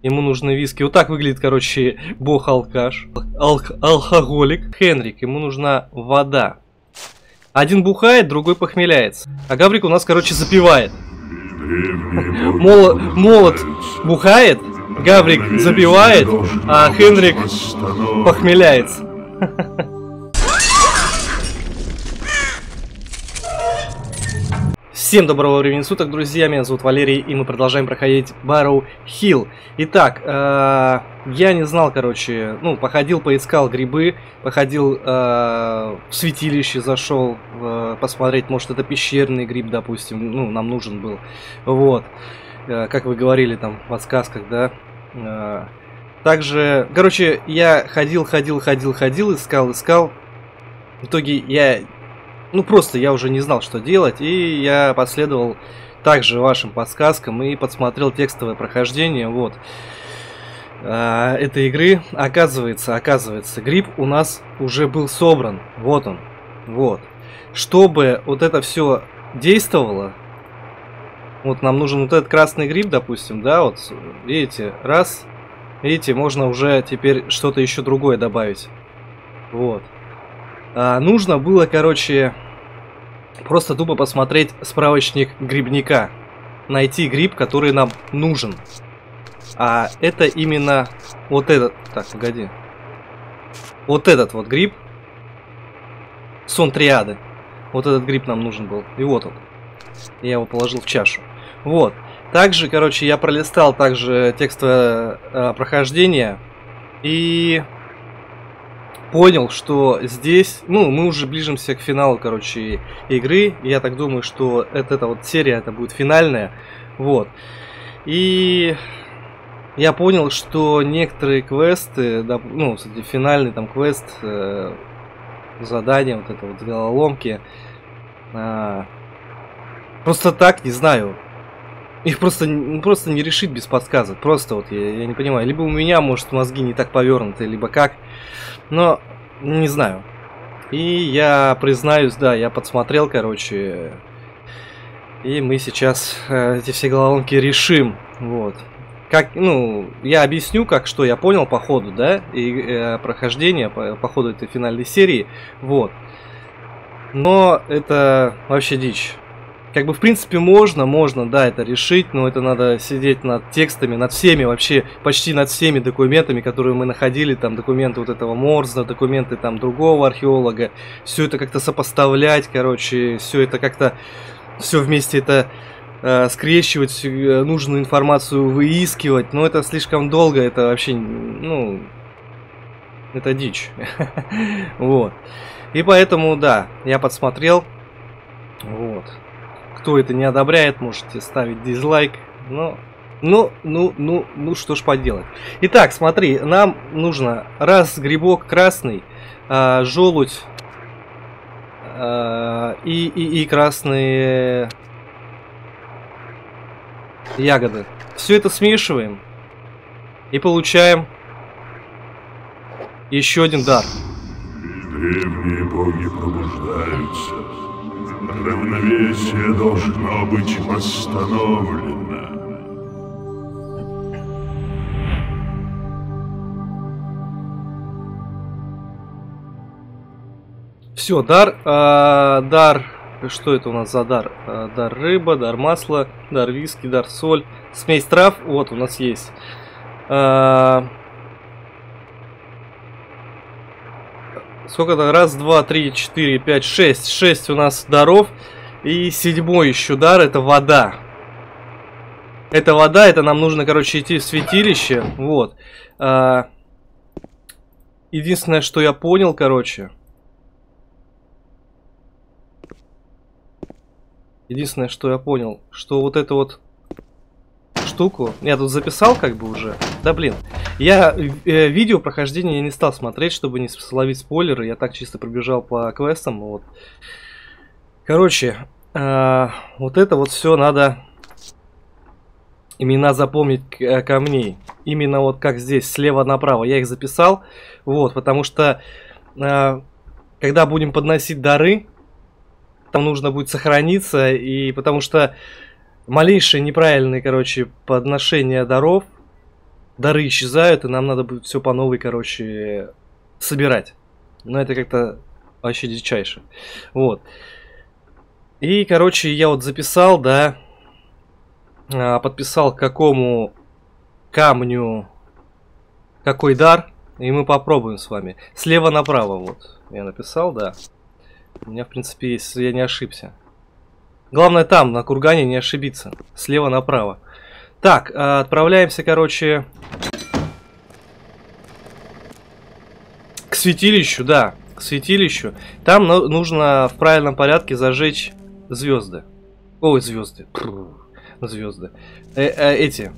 Ему нужны виски. Вот так выглядит, короче, бог-алкаш. Алкоголик. Хенрик, ему нужна вода. Один бухает, другой похмеляется. А Гаврик у нас, короче, запивает. Молот бухает, Гаврик запивает, а Хенрик похмеляется. Всем доброго времени суток, друзья, меня зовут Валерий, и мы продолжаем проходить Barrow Hill. Итак, я не знал, короче, ну, походил, поискал грибы, походил в святилище, зашел посмотреть, может, это пещерный гриб, допустим, ну, нам нужен был, вот, как вы говорили там в подсказках, да. Также, короче, я ходил, искал, в итоге я... Ну, просто я уже не знал, что делать, и я последовал также вашим подсказкам и подсмотрел текстовое прохождение, вот, этой игры. Оказывается, гриб у нас уже был собран, вот он, вот. Чтобы вот это все действовало, вот нам нужен вот этот красный гриб, допустим, да, вот, видите, раз, видите, можно уже теперь что-то еще другое добавить, вот. Нужно было, короче, просто тупо посмотреть справочник грибника. Найти гриб, который нам нужен. А это именно вот этот... Так, погоди. Вот этот вот гриб. Сон триады. Вот этот гриб нам нужен был. И вот он. Я его положил в чашу. Вот. Также, короче, я пролистал также текстовое прохождение. И... понял, что здесь, ну, мы уже ближимся к финалу, короче, игры. Я так думаю, что эта вот серия, это будет финальная. Вот. И я понял, что некоторые квесты, да, ну, кстати, финальный там квест, задание, вот это вот головоломки, просто так, не знаю. Их просто не решить без подсказок. Просто вот я не понимаю. Либо у меня, может, мозги не так повернуты, либо как. Но не знаю. И я признаюсь, да, я подсмотрел, короче. И мы сейчас эти все головоломки решим. Вот. Как, ну, я объясню, как что я понял по ходу, да, и прохождение, по ходу этой финальной серии. Вот. Но это вообще дичь. Как бы, в принципе, можно, да, это решить, но это надо сидеть над текстами, над всеми, вообще, почти над всеми документами, которые мы находили, там, документы вот этого Морза, документы, там, другого археолога, все это как-то сопоставлять, короче, все это как-то, все вместе это скрещивать, нужную информацию выискивать, но это слишком долго, это вообще, ну, это дичь, вот, и поэтому, да, я подсмотрел, вот. Кто это не одобряет, можете ставить дизлайк. Но, ну, что ж поделать. Итак, смотри, нам нужно раз грибок красный, желудь и красные ягоды. Все это смешиваем и получаем еще один дар. Древние боги пробуждаются. Равновесие должно быть восстановлено. Все, дар, дар, что это у нас за дар? Дар рыба, дар масло, дар виски, дар соль, смесь трав, вот у нас есть. Сколько-то? Раз, два, три, четыре, пять, шесть. 6 у нас даров. И 7-й еще дар, это вода. Это вода, это нам нужно, короче, идти в святилище. Вот. Единственное, что я понял, короче. Единственное, что я понял, что вот эту вот штуку я тут записал как бы уже. Да блин. Я видео прохождения я не стал смотреть, чтобы не словить спойлеры. Я так чисто пробежал по квестам. Вот. Короче, вот это вот все надо имена запомнить камней. Именно вот как здесь, слева направо. Я их записал. Вот, потому что когда будем подносить дары, там нужно будет сохраниться. И потому что малейшие неправильные, короче, подношения даров дары исчезают, и нам надо будет все по новой, короче, собирать. Но это как-то вообще дичайше. Вот. И, короче, я вот записал, да, подписал к какому камню какой дар, и мы попробуем с вами. Слева направо, вот, я написал, да. У меня, в принципе, если я не ошибся. Главное там, на кургане, не ошибиться. Слева направо. Так, отправляемся, короче, к святилищу, да, к святилищу. Там нужно в правильном порядке зажечь звезды. Ой, звезды. Звезды. Эти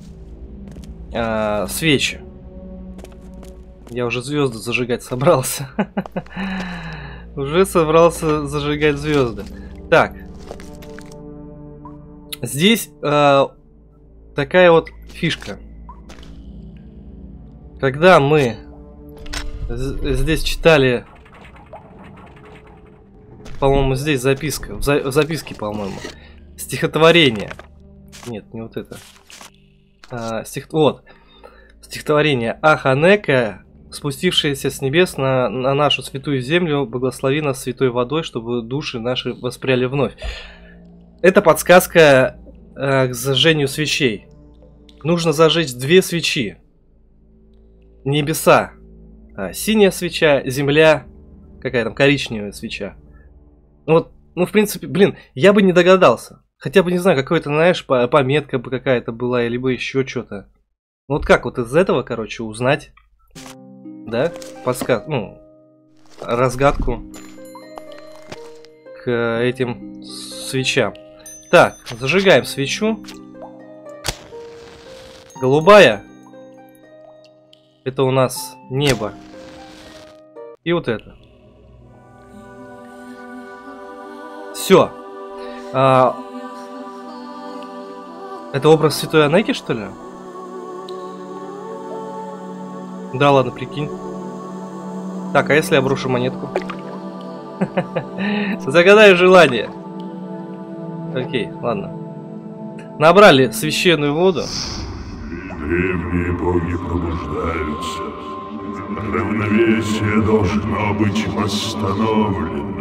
свечи. Я уже звезды зажигать собрался. Уже собрался зажигать звезды. Так. Здесь такая вот фишка. Когда мы здесь читали, по-моему, здесь записка, в записке, по-моему, стихотворение. Нет, не вот это. Вот. Стихотворение. Ах, Анека, спустившаяся с небес на нашу святую землю, благослови нас святой водой, чтобы души наши воспряли вновь. Это подсказка к зажжению свечей. Нужно зажечь 2 свечи. Небеса. Синяя свеча, земля. Какая там коричневая свеча. Вот, ну, в принципе, блин, я бы не догадался. Хотя бы, не знаю, какой-то, знаешь, пометка бы какая-то была, либо еще что-то. Ну, вот как вот из этого, короче, узнать, да, ну, разгадку к этим свечам. Так, зажигаем свечу. Голубая. Это у нас небо. И вот это. Все. Это образ святой Анеки, что ли? Да ладно, прикинь. Так, а если я брошу монетку? Загадай желание. Окей, ладно. Набрали священную воду. Древние боги пробуждаются. Равновесие должно быть восстановлено.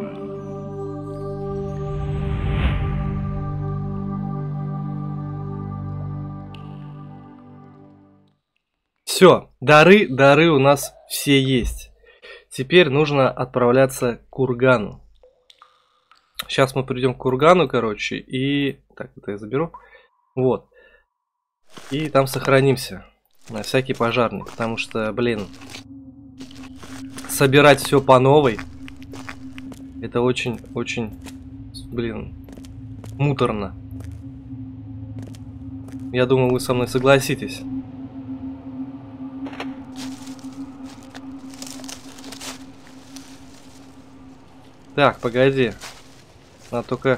Все, дары у нас все есть. Теперь нужно отправляться к кургану. Сейчас мы придем к кургану, короче, и... Так, это я заберу. Вот. И там сохранимся. На всякий пожарный. Потому что, блин, собирать все по новой. Это очень, блин, муторно. Я думаю, вы со мной согласитесь. Так, погоди. Надо только...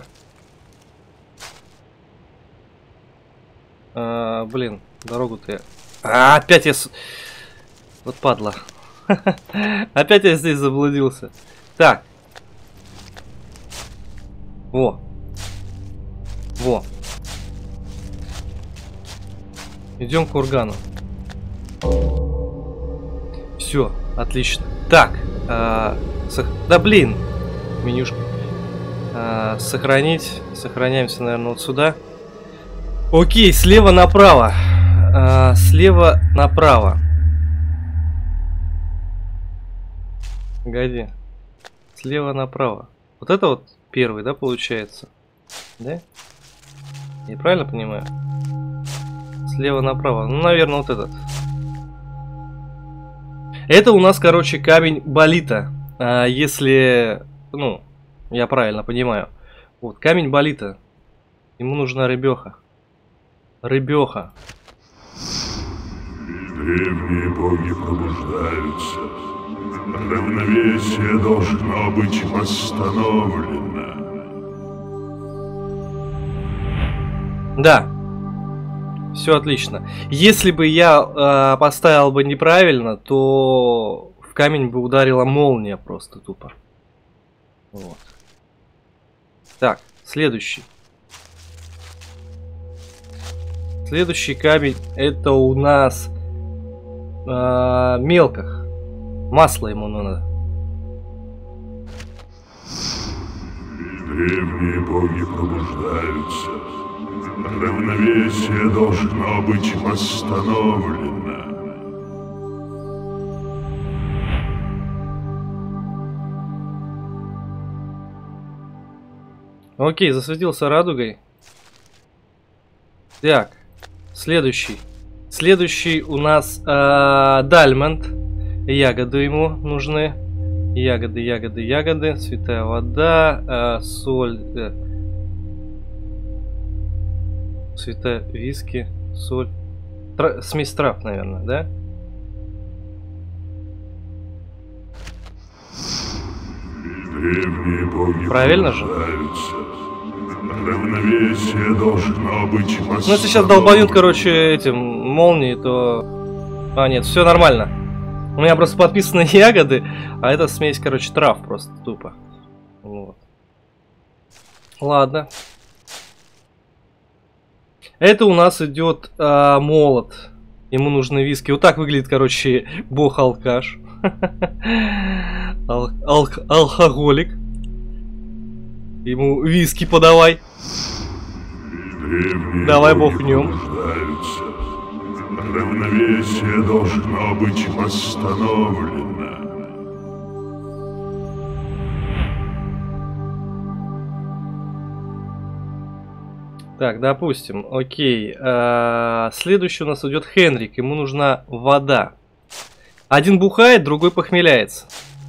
блин, дорогу-то я... опять я... Вот падла. Опять я здесь заблудился. Так. Во. Идем к кургану. Все, отлично. Так. Да блин. Менюшка. Сохранить. Сохраняемся, наверное, вот сюда. Окей, слева направо. Слева направо. Погоди. Слева направо. Вот это вот первый, да, получается? Да? Я правильно понимаю? Слева направо. Ну, наверное, вот этот. Это у нас, короче, камень болита. Если, ну, я правильно понимаю. Вот, камень болита. Ему нужна рыбеха. Рыбеха. Древние боги пробуждаются. Равновесие должно быть восстановлено. Да. Все отлично. Если бы я поставил бы неправильно, то в камень бы ударила молния просто тупо. Вот. Так, следующий. Следующий камень это у нас мелках. Масло ему надо. Древние боги пробуждаются. Равновесие должно быть восстановлено. Окей, засветился радугой. Так, следующий. Следующий у нас Дальмонд. Ягоды ему нужны. Ягоды, ягоды, ягоды. Святая вода. Соль. Святая виски. Соль. Смесь трав, наверное, да? Древние боги правильно же? Равновесие должно быть восстановлено. Ну, если сейчас долбанют, короче, этим молнией, то... А, нет, все нормально. У меня просто подписаны ягоды, а это смесь, короче, трав просто тупо. Вот. Ладно. Это у нас идет молот. Ему нужны виски. Вот так выглядит, короче, бог-алкаш. Алкоголик. Ему виски подавай. Древние давай боги бухнем. пробуждаются. Равновесие должно быть восстановлено. Так, допустим, окей. Следующий у нас идет Хенрик. Ему нужна вода. Один бухает, другой похмеляется.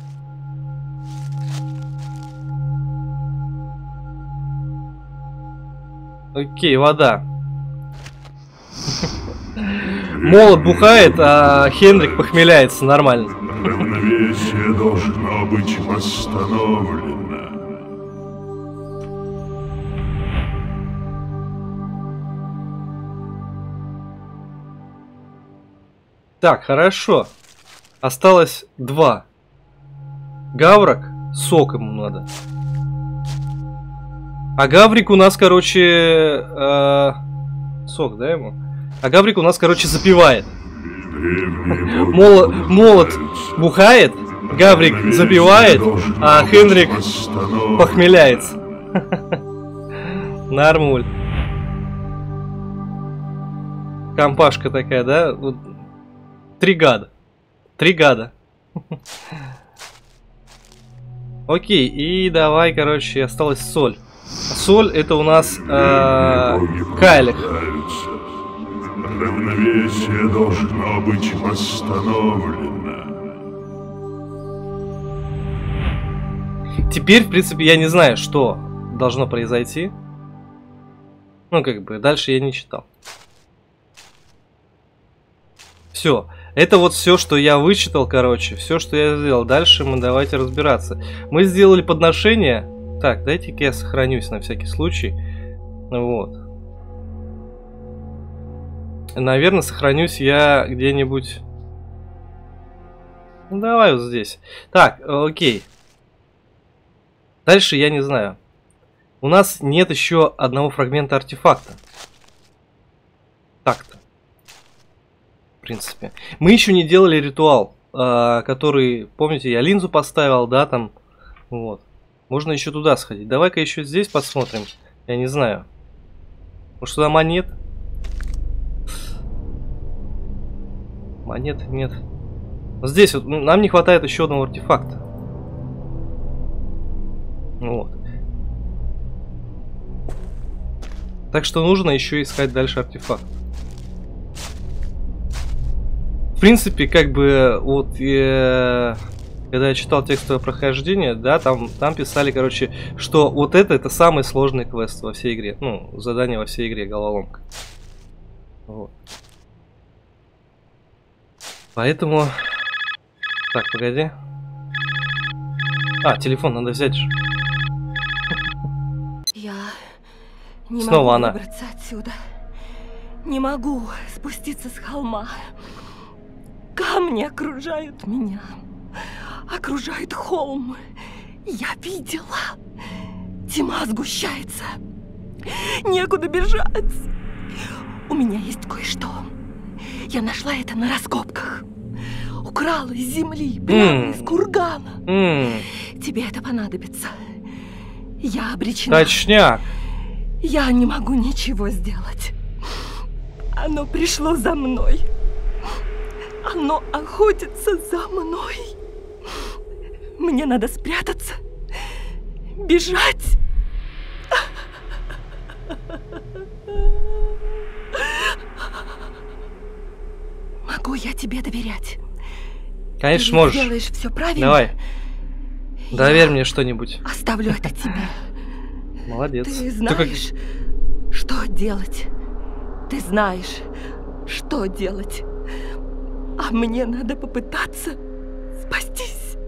Окей, вода. Молот бухает, а Хенрик похмеляется. Нормально. Равновесие должно быть восстановлено. Так, хорошо. Осталось 2. Гаврок, сок ему надо. А Гаврик у нас, короче... сок, да, ему? А Гаврик у нас, короче, запивает. Молот бухает, Гаврик запивает, а Хенрик похмеляется. Нормуль. Компашка такая, да? 3 гада. 3 гада. Окей, и давай, короче, осталась соль. Соль это у нас Кайлих. Равновесие должно быть восстановлено. Теперь, в принципе, я не знаю, что должно произойти. Ну, как бы, дальше я не читал. Все. Это вот все, что я вычитал, короче. Все, что я сделал. Дальше мы давайте разбираться. Мы сделали подношение. Так, дайте-ка я сохранюсь на всякий случай. Вот. Наверное, сохранюсь я где-нибудь... Ну, давай вот здесь. Так, окей. Дальше я не знаю. У нас нет еще одного фрагмента артефакта. Так-то. В принципе. Мы еще не делали ритуал, который, помните, я линзу поставил, да, там. Вот. Можно еще туда сходить. Давай-ка еще здесь посмотрим. Я не знаю. Может, сюда монет? Монет нет. Вот здесь вот нам не хватает еще одного артефакта. Вот. Так что нужно еще искать дальше артефакт. В принципе, как бы, вот, когда я читал текстовое прохождение, да, там писали, короче, что вот это самый сложный квест во всей игре. Ну, задание во всей игре, головоломка. Вот. Поэтому... Так, погоди. А, телефон надо взять же. Я не Снова могу она. выбраться отсюда. Не могу спуститься с холма. Камни окружают меня. Окружает холм. Я видела. Тьма сгущается. Некуда бежать. У меня есть кое-что. Я нашла это на раскопках. украл из земли, прямо из кургана. Тебе это понадобится. Я обречена. Точняк. Я не могу ничего сделать. Оно пришло за мной. Оно охотится за мной. Мне надо спрятаться, бежать. Могу я тебе доверять? Конечно, Ты можешь. делаешь все правильно. Давай. Доверь мне что-нибудь. Оставлю это тебе. Молодец. Ты знаешь, что делать. Ты знаешь, что делать. А мне надо попытаться спастись.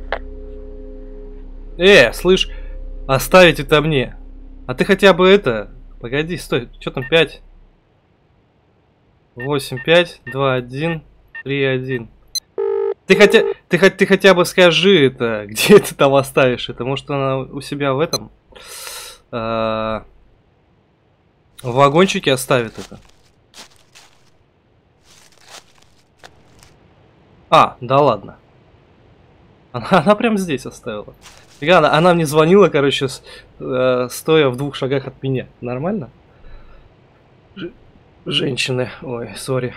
Слышь, оставить это мне. А ты хотя бы это... Погоди, стой. Что там 5? 8, 5, 2, 1, 3, 1. Ты хотя бы скажи это, где ты там оставишь это. Может, она у себя в этом... в вагончике оставит это. Да ладно. Она прям здесь оставила. Она мне звонила, короче, стоя в 2 шагах от меня. Нормально? Женщины. Ой, сори.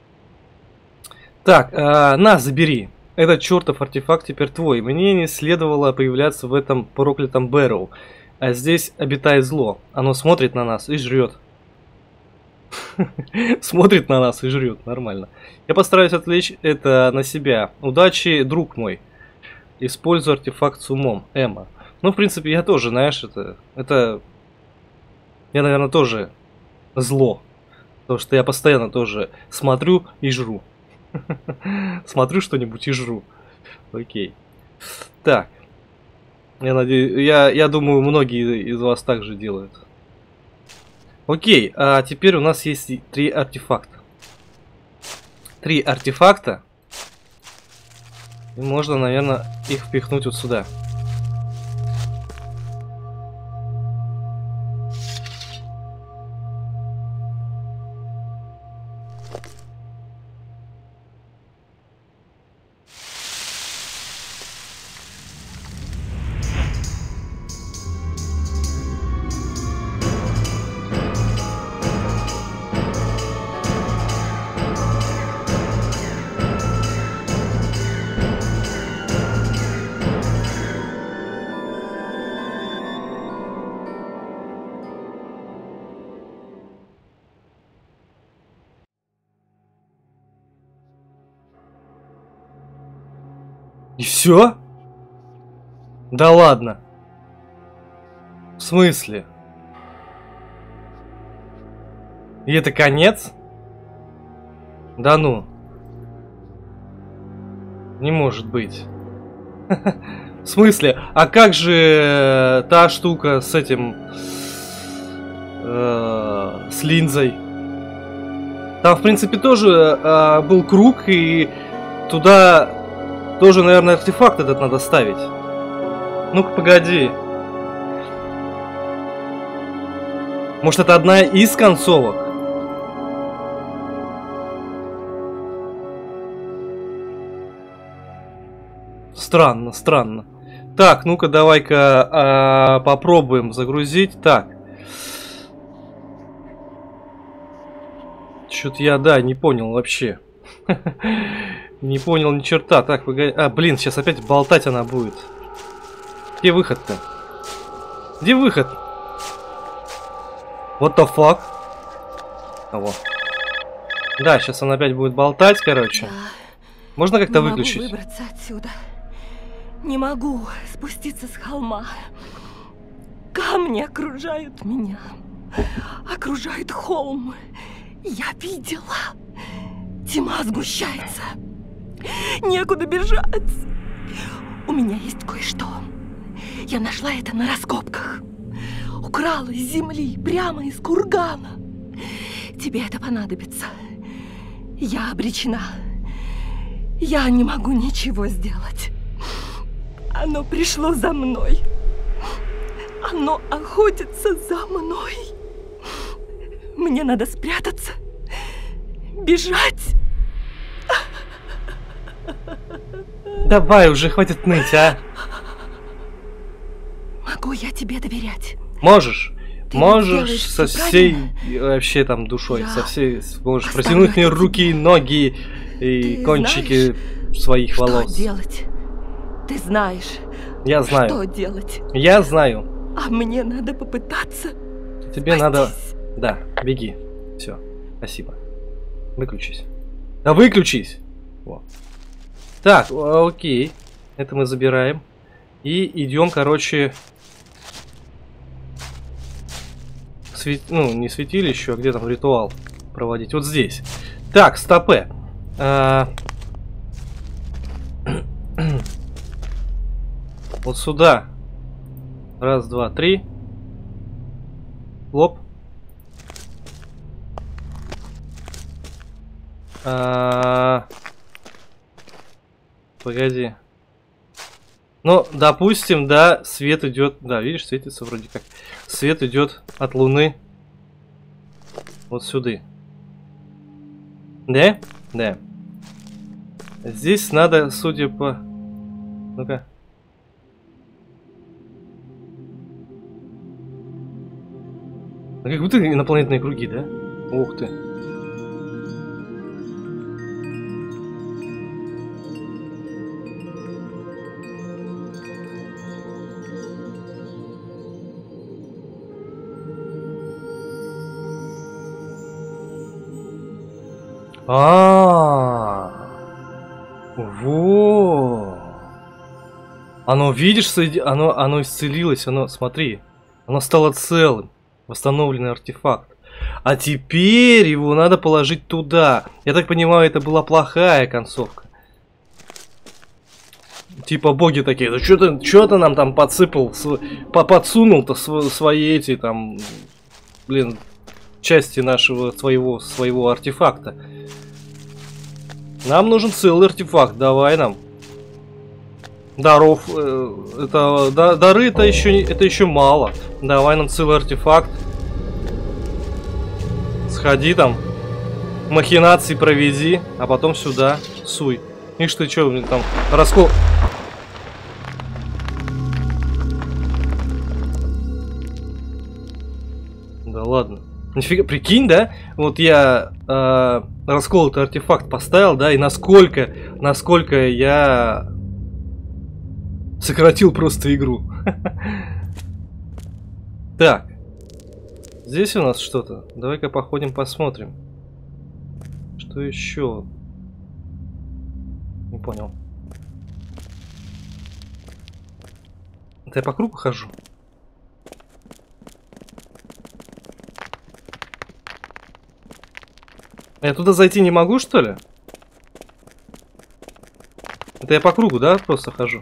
Так, на, забери. Этот чертов артефакт теперь твой. Мне не следовало появляться в этом проклятом Бэрроу. А здесь обитает зло. Оно смотрит на нас и жрет. Смотрит на нас и жрет. Нормально. Я постараюсь отвлечь это на себя. Удачи, друг мой. Используй артефакт с умом. Эмма. Ну, в принципе, я тоже, знаешь, это... Я, наверное, тоже зло. Потому что я постоянно тоже смотрю и жру. Смотрю что-нибудь и жру. Окей. Так. Я надеюсь, я думаю, многие из вас так же делают. Окей, а теперь у нас есть 3 артефакта. 3 артефакта. И можно, наверное, их впихнуть вот сюда. И все? Да ладно. В смысле? И это конец? Да ну. Не может быть. В смысле? А как же та штука с этим... с линзой? Там, в принципе, тоже был круг, и туда... Тоже, наверное, артефакт этот надо ставить. Ну-ка, погоди. Может, это одна из концовок? Странно, странно. Так, ну-ка, давай-ка попробуем загрузить. Так. Чё-то я, да, не понял вообще. Не понял ни черта. Так, погоди. Блин, сейчас опять болтать она будет. Где выход-то? Где выход? What the fuck? Вот. Да, сейчас она опять будет болтать, короче. Можно как-то выключить? Не могу выбраться отсюда. Не могу спуститься с холма. Камни окружают меня. Окружает холм. Я видела. Тьма сгущается. Некуда бежать. У меня есть кое-что. Я нашла это на раскопках. Украла из земли, прямо из кургана. Тебе это понадобится. Я обречена. Я не могу ничего сделать. Оно пришло за мной. Оно охотится за мной. Мне надо спрятаться, бежать. Давай уже, хватит ныть, а. Могу я тебе доверять? Можешь. Ты Можешь делаешь со всё всей правильно. вообще там душой, Я со всей можешь оставлю протянуть мне это руки, ноги и Ты кончики своих Что волос. делать? Ты знаешь, Я знаю. что делать. Я знаю. А мне надо попытаться. Тебе надо. спастись. Да, беги. Все. Спасибо. Выключись. Да выключись! Во. Так, окей. Это мы забираем. И идем, короче. Ну, не святилище, а где там ритуал проводить? Вот здесь. Так, стопе. Вот сюда. Раз, два, три. Лоп. Погоди. Ну, допустим, да, свет идет. Да, видишь, светится вроде как. Свет идет от Луны. Вот сюда. Да? Да. Здесь надо, судя по... Ну-ка. Как будто инопланетные круги, да? Ух ты. Во. Оно, видишь, оно исцелилось, оно, смотри, оно стало целым, восстановленный артефакт. А теперь его надо положить туда. Я так понимаю, это была плохая концовка. Типа боги такие, да что ты нам там подсыпал, подсунул-то свои эти там, блин, части нашего своего артефакта. Нам нужен целый артефакт, давай нам. Даров, дары это еще мало. Давай нам целый артефакт. Сходи там, махинации проведи, а потом сюда суй. Ишь ты что, блин, там раскол. Да ладно. Нифига, прикинь, да? Вот я расколотый артефакт поставил, да, и насколько я сократил просто игру. Так. Здесь у нас что-то. Давай-ка походим, посмотрим. Что еще? Не понял. Это я по кругу хожу? Я туда зайти не могу, что ли? Это я по кругу, да, просто хожу?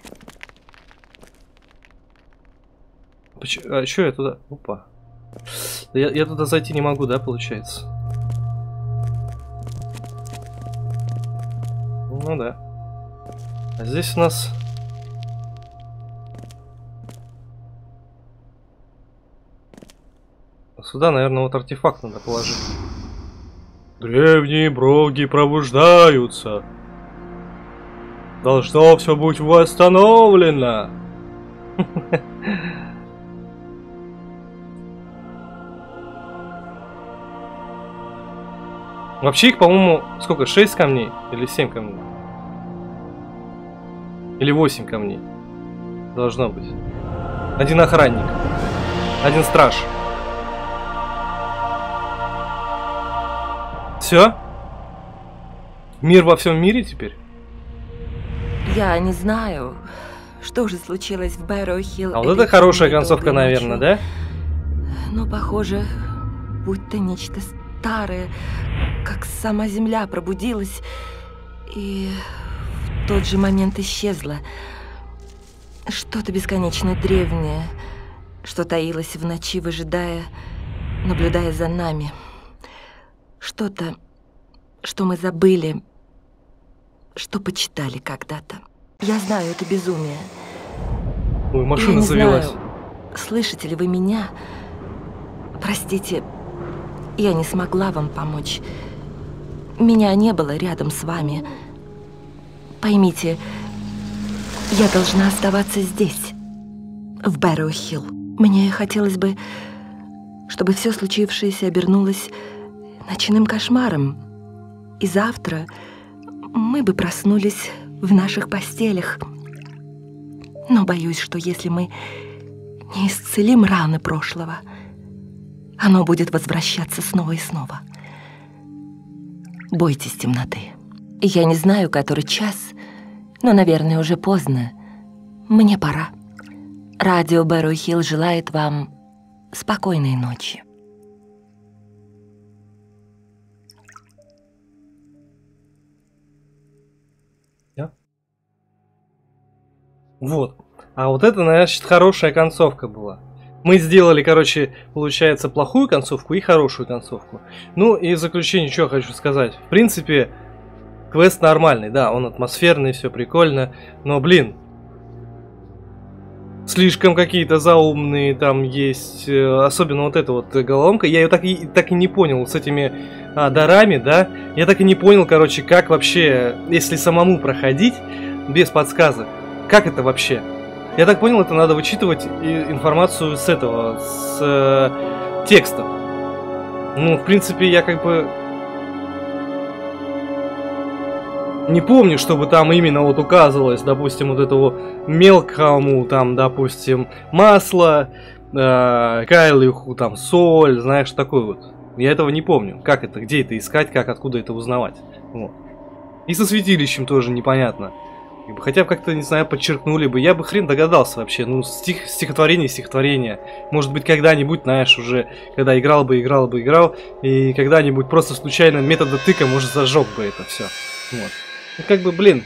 А что я туда? Опа. Я туда зайти не могу, да, получается? Ну да. А здесь у нас... Сюда, наверное, вот артефакт надо положить. Древние боги пробуждаются. Должно все быть восстановлено. Вообще их, по-моему, сколько? 6 камней? Или 7 камней? Или 8 камней? Должно быть. Один охранник. Один страж. Все? Мир во всем мире теперь? Я не знаю, что же случилось в Бэрроу-Хилл. А вот это хорошая концовка, наверное, да? Но, похоже, будто нечто старое, как сама земля пробудилась и в тот же момент исчезла. Что-то бесконечно древнее, что таилось в ночи, выжидая, наблюдая за нами. Что-то, что мы забыли, что почитали когда-то. Я знаю, это безумие. Ой, машина завелась. Знаю, слышите ли вы меня? Простите, я не смогла вам помочь. Меня не было рядом с вами. Поймите, я должна оставаться здесь, в Бэрроу-Хилл. Мне хотелось бы, чтобы все случившееся обернулось ночным кошмаром. И завтра мы бы проснулись в наших постелях. Но боюсь, что если мы не исцелим раны прошлого, оно будет возвращаться снова и снова. Бойтесь темноты. Я не знаю, который час, но, наверное, уже поздно. Мне пора. Радио Бэрроу-Хилл желает вам спокойной ночи. Вот. А вот это, значит, хорошая концовка была. Мы сделали, короче, получается, плохую концовку и хорошую концовку. Ну и в заключение, что хочу сказать. В принципе, квест нормальный, да, он атмосферный, все прикольно. Но, блин, слишком какие-то заумные там есть. Особенно вот эта вот головоломка. Я ее так и не понял с этими дарами, да. Я так и не понял, короче, как вообще, если самому проходить без подсказок. Как это вообще? Я так понял, это надо вычитывать информацию с этого, с текста. Ну, в принципе, я как бы не помню, чтобы там именно вот указывалось, допустим, вот этого мелкому, там, допустим, масло, кайлиху, там, соль, знаешь, такой вот. Я этого не помню. Как это, где это искать, как, откуда это узнавать. Вот. И со святилищем тоже непонятно. Хотя бы как-то, не знаю, подчеркнули бы. Я бы хрен догадался вообще. Ну, стихотворение. Может быть, когда-нибудь, знаешь, уже, когда играл. И когда-нибудь просто случайно метода тыка, может, зажег бы это все. Вот. Ну, как бы, блин.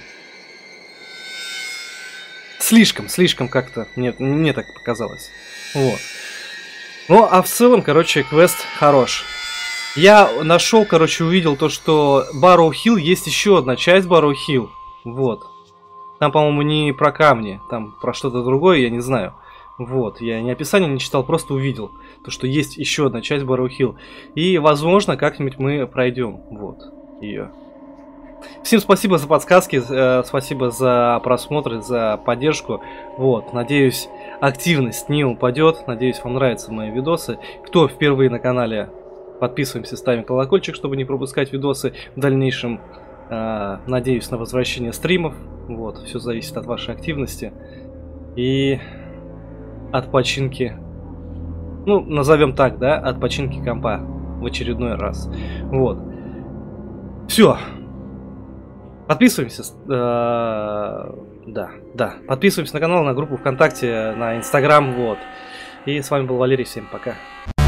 Слишком как-то. Нет, мне так показалось. Вот. Ну, а в целом, короче, квест хорош. Я нашел, короче, увидел то, что Бэрроу-Хилл есть еще одна часть Бэрроу-Хилл. Вот. Там, по-моему, не про камни, там про что-то другое, я не знаю. Вот, я ни описания не читал, просто увидел, то, что есть еще одна часть Бэрроу-Хилл. И, возможно, как-нибудь мы пройдем, вот, ее. Всем спасибо за подсказки, спасибо за просмотр, за поддержку. Вот, надеюсь, активность не упадет, надеюсь, вам нравятся мои видосы. Кто впервые на канале, подписываемся, ставим колокольчик, чтобы не пропускать видосы в дальнейшем. Надеюсь на возвращение стримов. Вот, все зависит от вашей активности и от починки, ну, назовем так, да, от починки компа в очередной раз. Вот. Все. Подписываемся. Да. Подписываемся на канал, на группу ВКонтакте, на Инстаграм. Вот. И с вами был Валерий. Всем пока.